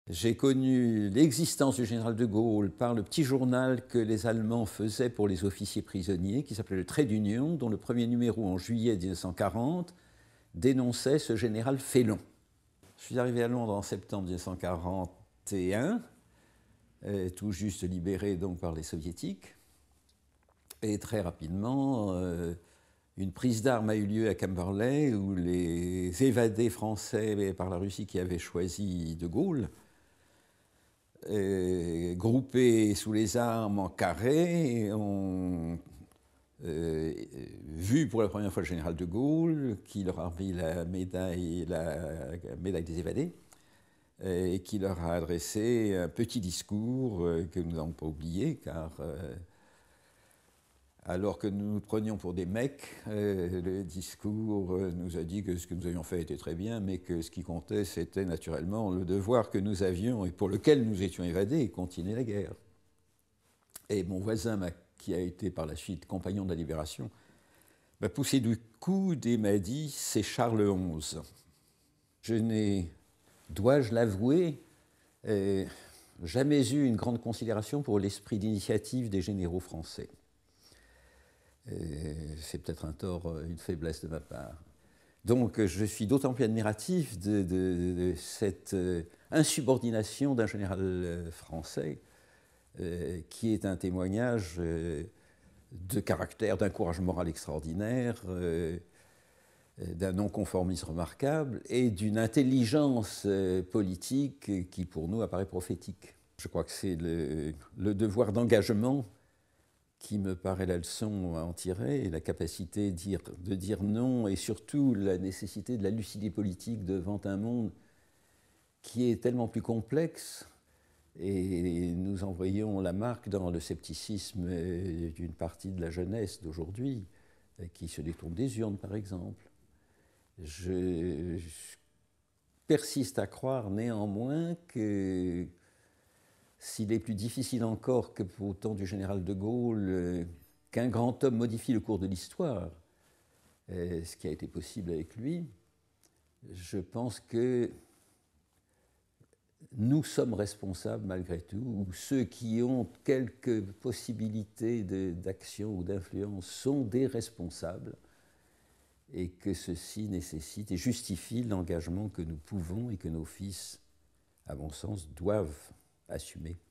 J'ai connu l'existence du général de Gaulle par le petit journal que les Allemands faisaient pour les officiers prisonniers, qui s'appelait le Trait d'Union, dont le premier numéro en juillet 1940 dénonçait ce général félon. Je suis arrivé à Londres en septembre 1941, tout juste libéré donc par les soviétiques, et très rapidement, une prise d'armes a eu lieu à Camberley, où les évadés français par la Russie qui avaient choisi de Gaulle, groupés sous les armes en carré, ont vu pour la première fois le général de Gaulle, qui leur a remis la médaille des évadés, et qui leur a adressé un petit discours que nous n'avons pas oublié, car alors que nous nous prenions pour des mecs, le discours nous a dit que ce que nous avions fait était très bien, mais que ce qui comptait, c'était naturellement le devoir que nous avions et pour lequel nous étions évadés, et continuer la guerre. Et mon voisin, qui a été par la suite compagnon de la Libération, m'a poussé du coude et m'a dit « c'est Charles XI ». Je n'ai, dois-je l'avouer, jamais eu une grande considération pour l'esprit d'initiative des généraux français. C'est peut-être un tort, une faiblesse de ma part. Donc je suis d'autant plus admiratif de cette insubordination d'un général français qui est un témoignage de caractère, d'un courage moral extraordinaire, d'un non-conformisme remarquable et d'une intelligence politique qui pour nous apparaît prophétique. Je crois que c'est le devoir d'engagement qui me paraît la leçon à en tirer, et la capacité de dire non, et surtout la nécessité de la lucidité politique devant un monde qui est tellement plus complexe, et nous en voyons la marque dans le scepticisme d'une partie de la jeunesse d'aujourd'hui, qui se détourne des urnes, par exemple. Je persiste à croire néanmoins que s'il est plus difficile encore que pour le temps du général de Gaulle qu'un grand homme modifie le cours de l'histoire, ce qui a été possible avec lui, je pense que nous sommes responsables malgré tout, ou ceux qui ont quelques possibilités d'action ou d'influence sont des responsables, et que ceci nécessite et justifie l'engagement que nous pouvons et que nos fils, à mon sens, doivent assumer.